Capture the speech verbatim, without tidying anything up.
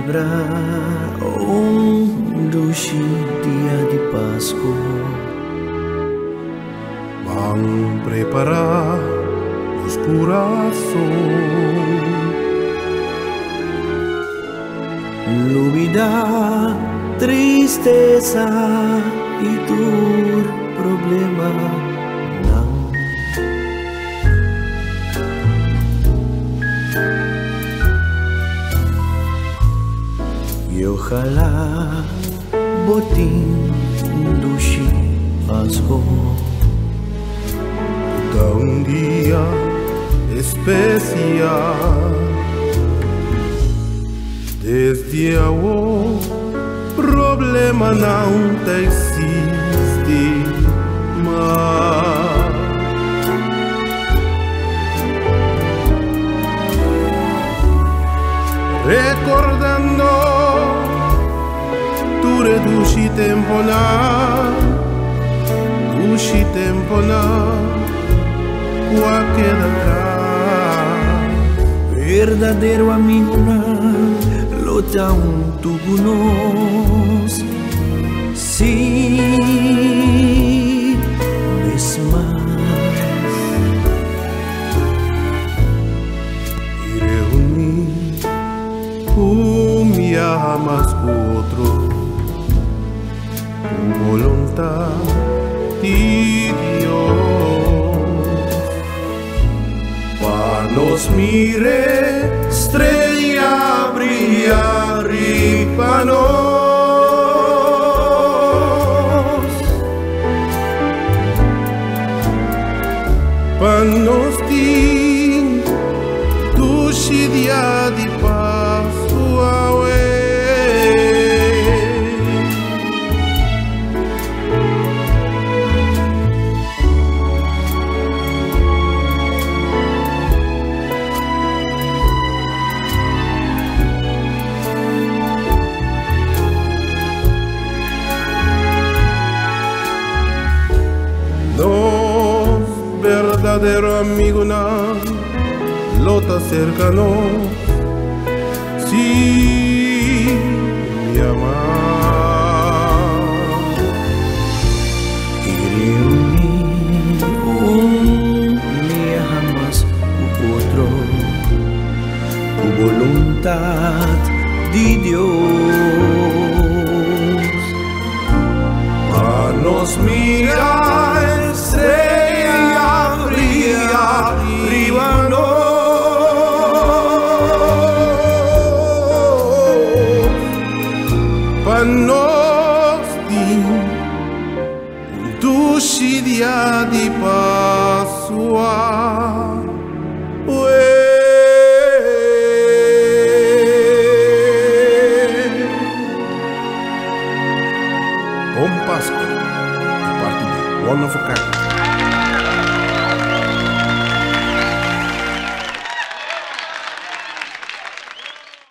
celebrar un dulce día de Pascua. Van preparar los corazones, olvidar tristeza y tu problema. No. Y ojalá botín dulce Pascua. un día especial. Desde ahora problema não existe mais. Recordando tu reduci tempo na, reduci tempo na. Verdadeiro amigo não luta um tubo nos se desmais e reunir um me amas com outro com vontade de Deus. Nos mire estrella brillar riba nos, pa nos din dulce dia de Pascua. Verdadeiro amigo não lota cercano se me amar e reunir um me amas com outro com vontade de Deus. Para nos mirar estrella brillar arriba nos, pa nos din un dulce dia de Pascua. Bom Páscoa, de parte de One of a Kind.